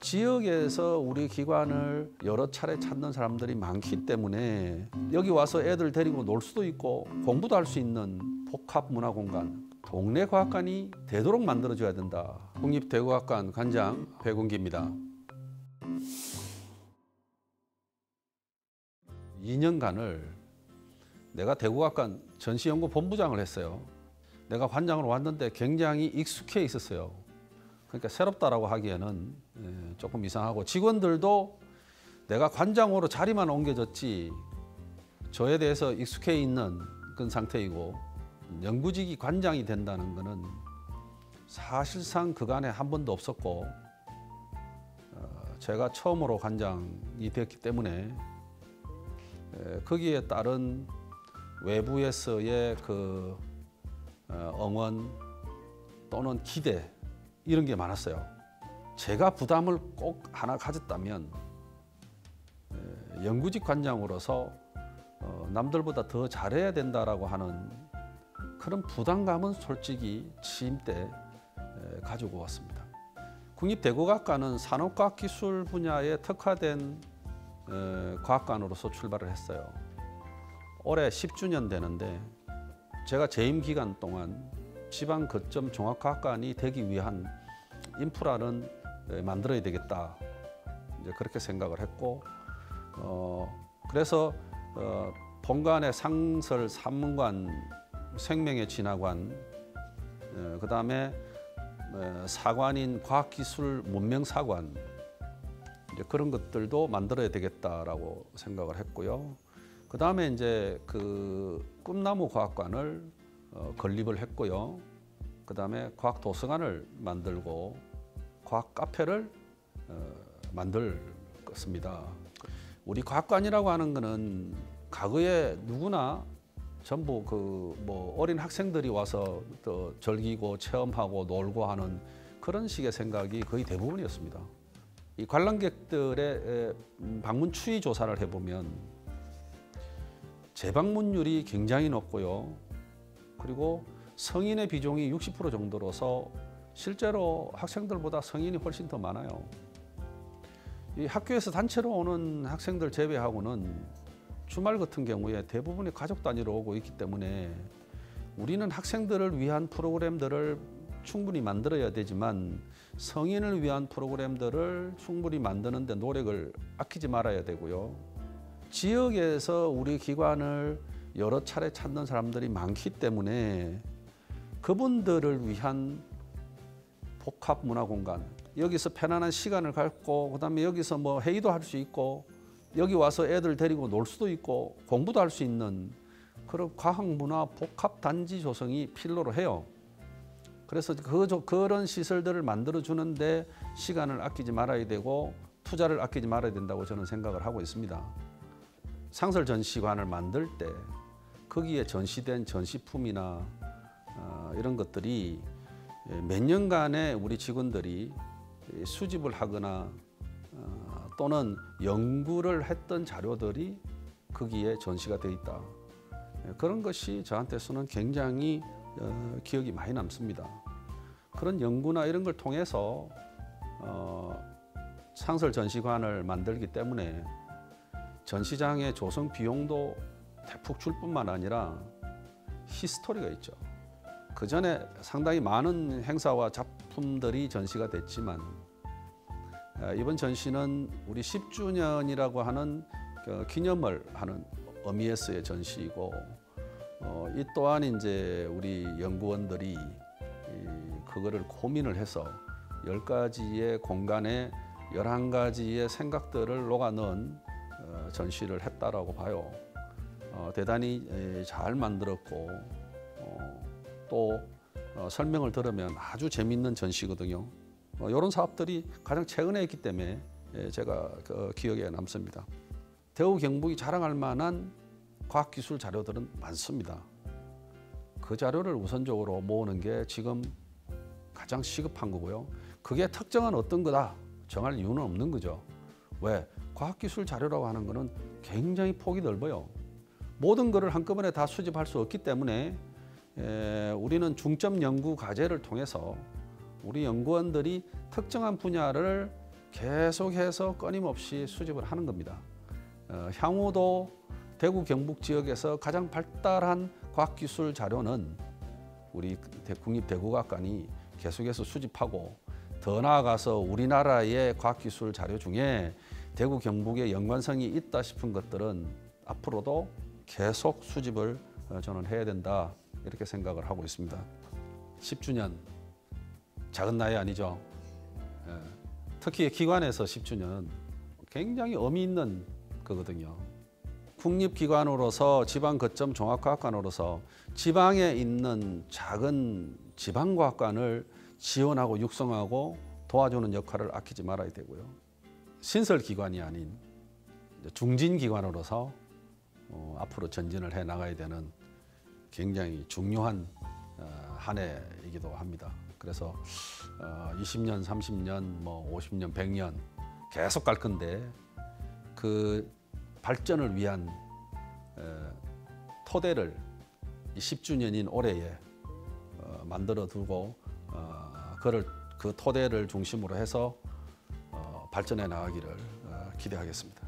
지역에서 우리 기관을 여러 차례 찾는 사람들이 많기 때문에 여기 와서 애들 데리고 놀 수도 있고 공부도 할 수 있는 복합문화공간, 동네 과학관이 되도록 만들어줘야 된다. 국립대구과학관 관장 배군기입니다. 2년간을 내가 대구과학관 전시연구본부장을 했어요. 내가 관장으로 왔는데 굉장히 익숙해 있었어요. 그러니까 새롭다라고 하기에는 조금 이상하고, 직원들도 내가 관장으로 자리만 옮겨졌지 저에 대해서 익숙해 있는 그런 상태이고, 연구직이 관장이 된다는 것은 사실상 그간에 한 번도 없었고, 제가 처음으로 관장이 되었기 때문에 거기에 따른 외부에서의 그 응원 또는 기대, 이런 게 많았어요. 제가 부담을 꼭 하나 가졌다면 연구직 관장으로서 남들보다 더 잘해야 된다라고 하는 그런 부담감은 솔직히 취임 때 가지고 왔습니다. 국립대구과학관은 산업과학기술 분야에 특화된 과학관으로서 출발을 했어요. 올해 10주년 되는데 제가 재임 기간 동안 지방 거점 종합과학관이 되기 위한 인프라는 만들어야 되겠다, 이제 그렇게 생각을 했고, 그래서 본관의 상설 산문관, 생명의 진화관, 그 다음에 사관인 과학기술 문명사관, 이제 그런 것들도 만들어야 되겠다라고 생각을 했고요. 그 다음에 이제 그 꿈나무 과학관을 건립을 했고요. 그 다음에 과학 도서관을 만들고 과학 카페를 만들었습니다. 우리 과학관이라고 하는 것은 과거에 누구나 전부 그 뭐 어린 학생들이 와서 또 즐기고 체험하고 놀고 하는 그런 식의 생각이 거의 대부분이었습니다. 이 관람객들의 방문 추이 조사를 해보면 재방문율이 굉장히 높고요. 그리고 성인의 비중이 60% 정도로서 실제로 학생들보다 성인이 훨씬 더 많아요. 이 학교에서 단체로 오는 학생들 제외하고는 주말 같은 경우에 대부분이 가족 단위로 오고 있기 때문에 우리는 학생들을 위한 프로그램들을 충분히 만들어야 되지만 성인을 위한 프로그램들을 충분히 만드는 데 노력을 아끼지 말아야 되고요. 지역에서 우리 기관을 여러 차례 찾는 사람들이 많기 때문에 그분들을 위한 복합문화공간, 여기서 편안한 시간을 갖고 그다음에 여기서 뭐 회의도 할 수 있고 여기 와서 애들 데리고 놀 수도 있고 공부도 할 수 있는 그런 과학문화 복합단지 조성이 필요로 해요. 그래서 그런 시설들을 만들어주는데 시간을 아끼지 말아야 되고 투자를 아끼지 말아야 된다고 저는 생각을 하고 있습니다. 상설 전시관을 만들 때 거기에 전시된 전시품이나 이런 것들이 몇 년간의 우리 직원들이 수집을 하거나 또는 연구를 했던 자료들이 거기에 전시가 되어 있다. 그런 것이 저한테서는 굉장히 기억이 많이 남습니다. 그런 연구나 이런 걸 통해서 상설 전시관을 만들기 때문에 전시장의 조성 비용도 대폭 줄 뿐만 아니라 히스토리가 있죠. 그 전에 상당히 많은 행사와 작품들이 전시가 됐지만 이번 전시는 우리 10주년이라고 하는 기념을 하는 의미에서의 전시이고, 이 또한 이제 우리 연구원들이 그거를 고민을 해서 10가지의 공간에 11가지의 생각들을 녹아넣은 전시를 했다라고 봐요. 대단히 잘 만들었고 또 설명을 들으면 아주 재미있는 전시거든요. 이런 사업들이 가장 최근에 했기 때문에 제가 기억에 남습니다. 대구 경북이 자랑할 만한 과학기술 자료들은 많습니다. 그 자료를 우선적으로 모으는 게 지금 가장 시급한 거고요. 그게 특정한 어떤 거다 정할 이유는 없는 거죠. 왜? 과학기술 자료라고 하는 거는 굉장히 폭이 넓어요. 모든 것을 한꺼번에 다 수집할 수 없기 때문에 우리는 중점 연구 과제를 통해서 우리 연구원들이 특정한 분야를 계속해서 끊임없이 수집을 하는 겁니다. 향후도 대구 경북 지역에서 가장 발달한 과학기술 자료는 우리 국립대구과학관이 계속해서 수집하고, 더 나아가서 우리나라의 과학기술 자료 중에 대구 경북의 연관성이 있다 싶은 것들은 앞으로도 계속 수집을 저는 해야 된다, 이렇게 생각을 하고 있습니다. 10주년 작은 나이 아니죠. 특히 기관에서 10주년 굉장히 의미 있는 거거든요. 국립기관으로서 지방거점 종합과학관으로서 지방에 있는 작은 지방과학관을 지원하고 육성하고 도와주는 역할을 아끼지 말아야 되고요. 신설기관이 아닌 중진기관으로서 앞으로 전진을 해 나가야 되는 굉장히 중요한 한 해이기도 합니다. 그래서 20년, 30년, 뭐 50년, 100년 계속 갈 건데, 그 발전을 위한 토대를 10주년인 올해에 만들어 두고 그 토대를 중심으로 해서 발전해 나가기를 기대하겠습니다.